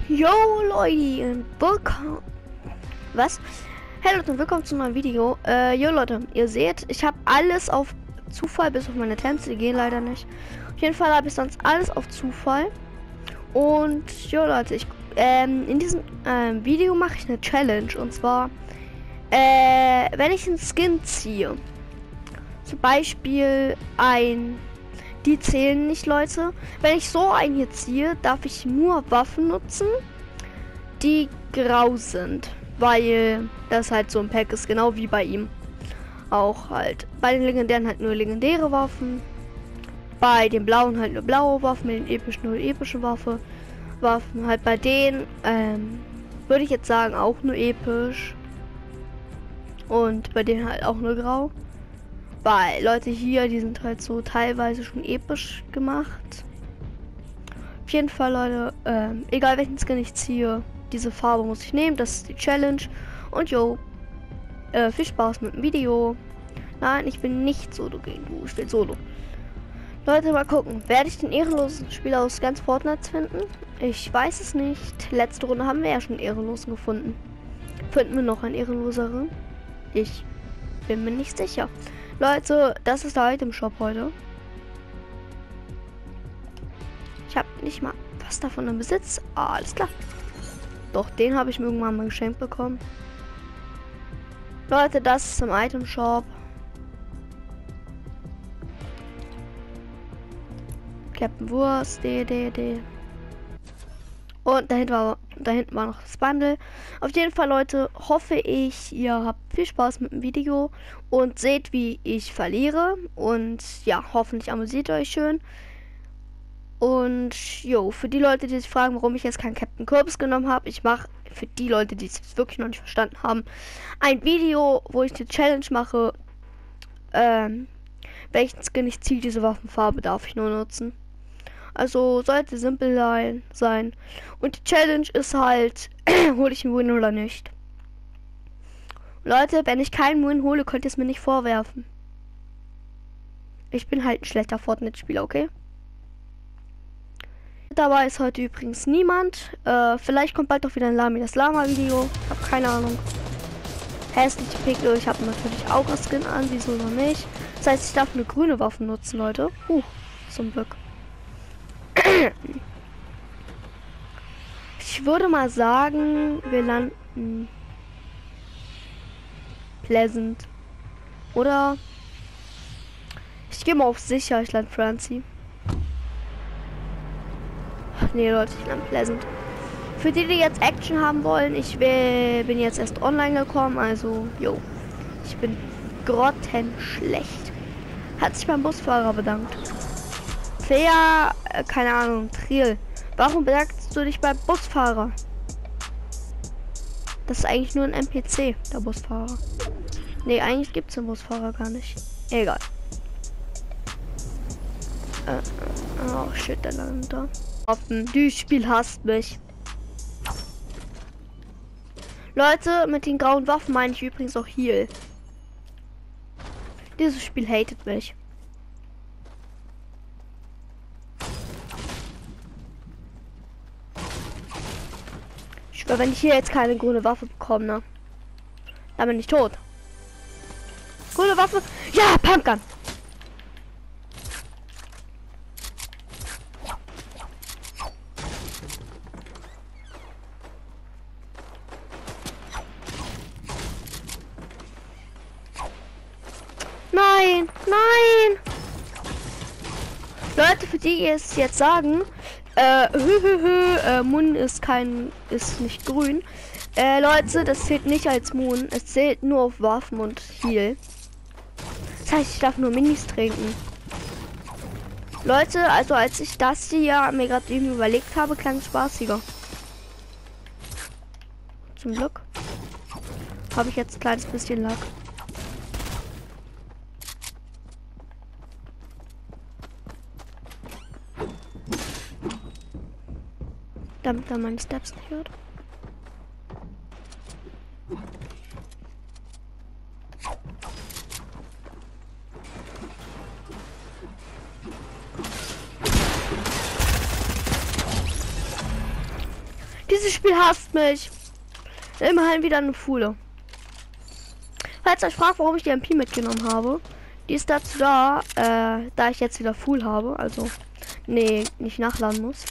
Yo Leute, und willkommen. Was? Hey Leute, und willkommen zu meinem Video. Yo Leute, ihr seht, ich habe alles auf Zufall, bis auf meine Tänze, die gehen leider nicht. Auf jeden Fall habe ich sonst alles auf Zufall. Und jo Leute, in diesem Video mache ich eine Challenge. Und zwar, wenn ich einen Skin ziehe, zum Beispiel die zählen nicht, Leute. Wenn ich so einen hier ziehe, darf ich nur Waffen nutzen, die grau sind. Weil das halt so ein Pack ist, genau wie bei ihm. Auch halt bei den legendären halt nur legendäre Waffen. Bei den blauen halt nur blaue Waffen, mit den epischen nur epische Waffen. Halt bei denen, würde ich jetzt sagen, auch nur episch. Und bei denen halt auch nur grau. Weil Leute hier, die sind halt so teilweise schon episch gemacht. Auf jeden Fall, Leute, egal welchen Skin ich ziehe, diese Farbe muss ich nehmen. Das ist die Challenge. Und jo, viel Spaß mit dem Video. Nein, ich bin nicht Solo gegen du, ich bin Solo. Leute, mal gucken. Werde ich den ehrenlosen Spieler aus ganz Fortnite finden? Ich weiß es nicht. Letzte Runde haben wir ja schon ehrenlosen gefunden. Finden wir noch einen ehrenloseren? Ich bin mir nicht sicher. Leute, das ist der Item Shop heute. Ich habe nicht mal was davon im Besitz. Ah, alles klar. Doch, den habe ich mir irgendwann mal geschenkt bekommen. Leute, das ist im Item Shop. Captain Wurst, D. Und da hinten war noch das Bundle. Auf jeden Fall, Leute, hoffe ich, ihr habt viel Spaß mit dem Video und seht, wie ich verliere. Und ja, hoffentlich amüsiert euch schön. Und jo, für die Leute, die sich fragen, warum ich jetzt keinen Captain Kürbis genommen habe, ich mache für die Leute, die es wirklich noch nicht verstanden haben, ein Video, wo ich die Challenge mache. Welchen Skin ich ziehe, diese Waffenfarbe darf ich nur nutzen. Also sollte simpel sein. Und die Challenge ist halt, hole ich einen Win oder nicht. Leute, wenn ich keinen Win hole, könnt ihr es mir nicht vorwerfen. Ich bin halt ein schlechter Fortnite-Spieler, okay? Dabei ist heute übrigens niemand. Vielleicht kommt bald doch wieder ein Lami das Lama-Video. Hab keine Ahnung. Hässliche Pickel. Ich habe natürlich auch ein Skin an, wieso noch nicht. Das heißt, ich darf eine grüne Waffe nutzen, Leute. Zum Glück. Ich würde mal sagen, wir landen Pleasant. Oder ich gehe mal auf sicher, ich lande Francie. Nee, Leute, ich lande Pleasant. Für die, die jetzt Action haben wollen, bin jetzt erst online gekommen, also, jo. Ich bin grottenschlecht. Hat sich beim Busfahrer bedankt. Fair, keine Ahnung, Triel. Warum bedankst du dich beim Busfahrer? Das ist eigentlich nur ein NPC, der Busfahrer. Nee, eigentlich gibt es den Busfahrer gar nicht. Egal. Oh shit, der landet da. Dieses Spiel hasst mich. Leute, mit den grauen Waffen meine ich übrigens auch Heal. Dieses Spiel hatet mich. Wenn ich hier jetzt keine grüne Waffe bekomme, ne? Dann bin ich tot. Grüne Waffe. Ja, Pumpgun. Nein, nein. Leute, für die es jetzt sagen, Moon ist nicht grün. Leute, das zählt nicht als Moon. Es zählt nur auf Waffen und Heal. Das heißt, ich darf nur Minis trinken. Leute, also als ich das hier mir gerade eben überlegt habe, klang es spaßiger. Zum Glück habe ich jetzt ein kleines bisschen Lack. Damit er meine Steps nicht hört. Dieses Spiel hasst mich. Immerhin wieder eine Fuhle. Falls ihr euch fragt, warum ich die MP mitgenommen habe, die ist dazu da, da ich jetzt wieder Full habe, also nee, nicht nachladen muss.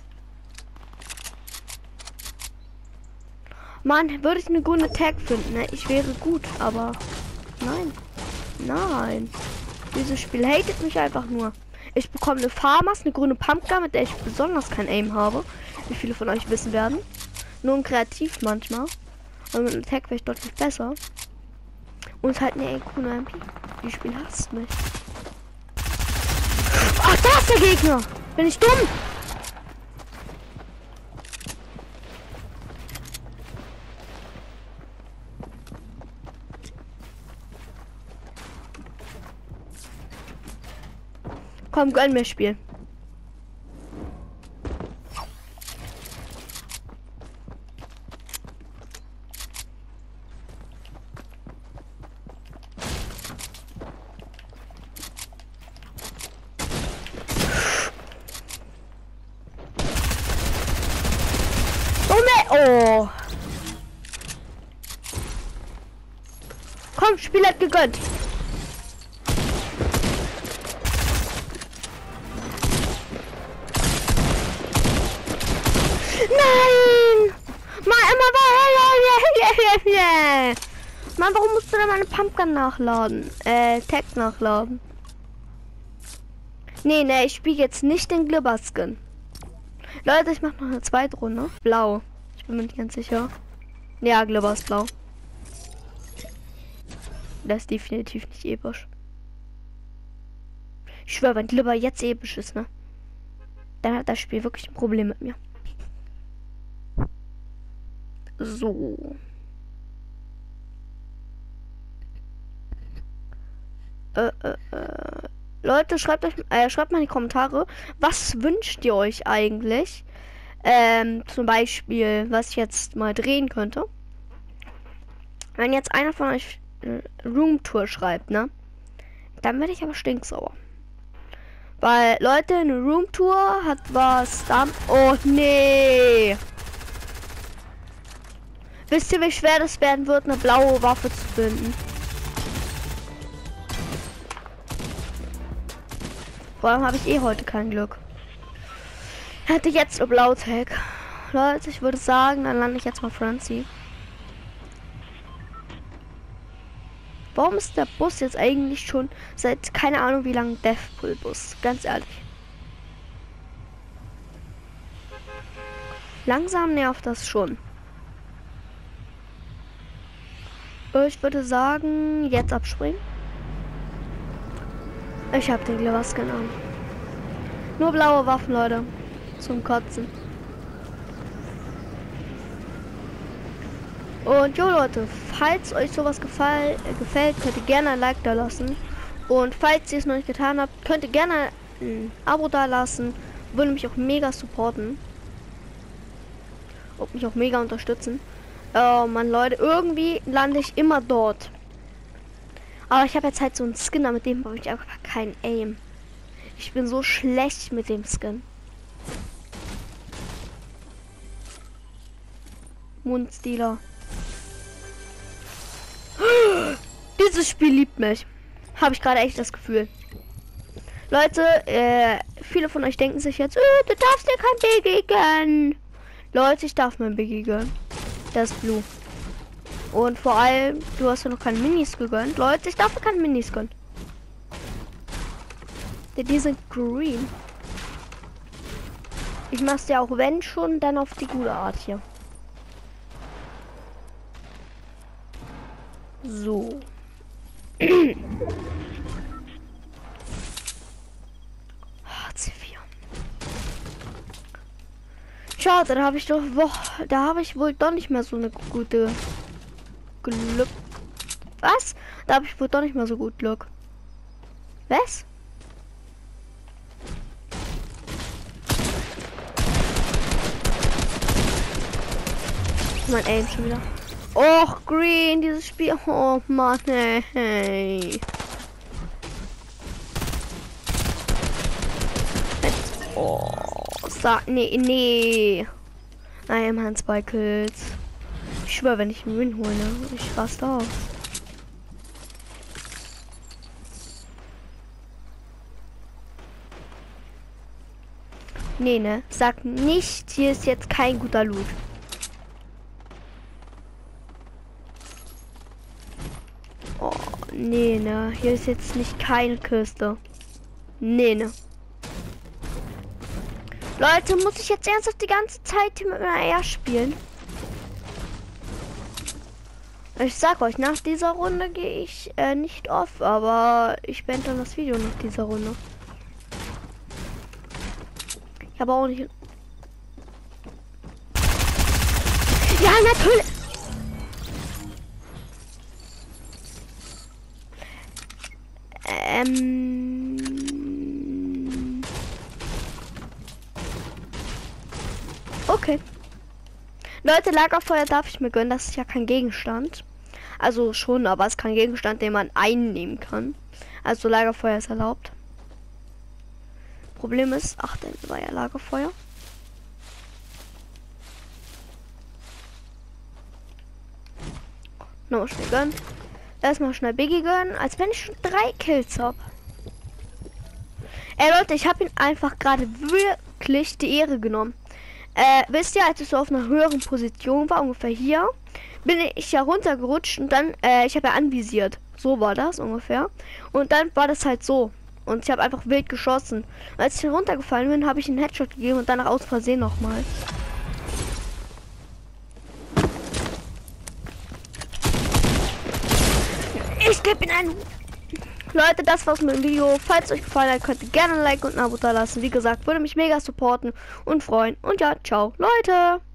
Mann, würde ich eine grüne Tag finden, ne? Ich wäre gut, aber nein. Nein. Dieses Spiel hatet mich einfach nur. Ich bekomme eine Farmers, eine grüne Pumpgun, mit der ich besonders kein Aim habe. Wie viele von euch wissen werden. Nur ein Kreativ manchmal. Und mit einem Tag wäre ich deutlich besser. Und halt eine grüne MP. Dieses Spiel hasst mich. Ach, da ist der Gegner! Bin ich dumm? Komm, gönn mir Spiel. Oh. Komm, Spiel hat gegönnt. Nein! Mann, warum musst du da meine Pumpgun nachladen? Tag nachladen. Nee, ich spiele jetzt nicht den Glibber-Skin. Leute, ich mache noch eine zweite Runde. Blau. Ich bin mir nicht ganz sicher. Ja, Glibber ist blau. Das ist definitiv nicht episch. Ich schwöre, wenn Glibber jetzt episch ist, ne? Dann hat das Spiel wirklich ein Problem mit mir. So. Leute, schreibt mal in die Kommentare, was wünscht ihr euch eigentlich? Zum Beispiel, was ich jetzt mal drehen könnte. Wenn jetzt einer von euch Roomtour schreibt, ne? Dann werde ich aber stinksauer. Weil, Leute, eine Roomtour hat was da. Oh, nee. Wisst ihr, wie schwer das werden wird, eine blaue Waffe zu finden? Vor allem habe ich eh heute kein Glück. Hätte jetzt eine Blautag. Leute, ich würde sagen, dann lande ich jetzt mal Franzi. Warum ist der Bus jetzt eigentlich schon seit keine Ahnung wie lange Deathpool-Bus? Ganz ehrlich. Langsam nervt das schon. Ich würde sagen, jetzt abspringen. Ich habe den Glibber-Skin an. Nur blaue Waffen, Leute. Zum Kotzen. Und jo Leute, falls euch sowas gefällt, könnt ihr gerne ein Like da lassen. Und falls ihr es noch nicht getan habt, könnt ihr gerne ein Abo da lassen. Würde mich auch mega supporten. Und mich auch mega unterstützen. Oh Mann, Leute, irgendwie lande ich immer dort. Aber ich habe jetzt halt so einen Skin, mit dem habe ich einfach kein Aim. Ich bin so schlecht mit dem Skin. Mundstealer. Dieses Spiel liebt mich. Habe ich gerade echt das Gefühl. Leute, viele von euch denken sich jetzt, du darfst dir kein Biggie gönnen. Leute, ich darf mein Biggie gönnen. Das ist Blue. Und vor allem, du hast ja noch keine Minis gegönnt. Leute, ich darf keine Minis gönnen. Die sind green. Ich mach's ja auch, wenn schon, dann auf die gute Art hier. So. C4. Schade, da habe ich doch, da habe ich wohl doch nicht mehr so eine gute Glück. Was? Da habe ich wohl doch nicht mehr so gut Glück. Was? Mein Aim schon wieder. Och, Green, dieses Spiel. Oh Mann, hey. Oh, nee. Immerhin 2 Kills. Ich schwöre, wenn ich einen Win hole, ich raste auf. Nee, ne? Sag nicht, hier ist jetzt kein guter Loot. Oh, nee, ne? Hier ist jetzt nicht keine Kiste. Nee, ne? Leute, muss ich jetzt ernsthaft die ganze Zeit mit einer R spielen? Ich sag euch, nach dieser Runde gehe ich nicht off, aber ich beende dann das Video nach dieser Runde. Ich habe auch nicht... Ja, natürlich! Okay. Leute, Lagerfeuer darf ich mir gönnen, das ist ja kein Gegenstand. Also schon, aber es ist kein Gegenstand, den man einnehmen kann. Also Lagerfeuer ist erlaubt. Problem ist, ach, dann war ja Lagerfeuer. Noch schnell gönnen. Erstmal schnell Biggie gönnen, als wenn ich schon 3 Kills habe. Ey Leute, ich habe ihn einfach gerade wirklich die Ehre genommen. Wisst ihr, als ich so auf einer höheren Position war, ungefähr hier, bin ich ja runtergerutscht und dann, ich habe ja anvisiert. So war das ungefähr. Und dann war das halt so. Und ich habe einfach wild geschossen. Und als ich runtergefallen bin, habe ich einen Headshot gegeben und danach aus Versehen nochmal. Ich gebe ihn einen. Leute, das war's mit dem Video. Falls es euch gefallen hat, könnt ihr gerne ein Like und ein Abo da lassen. Wie gesagt, würde mich mega supporten und freuen. Und ja, ciao, Leute.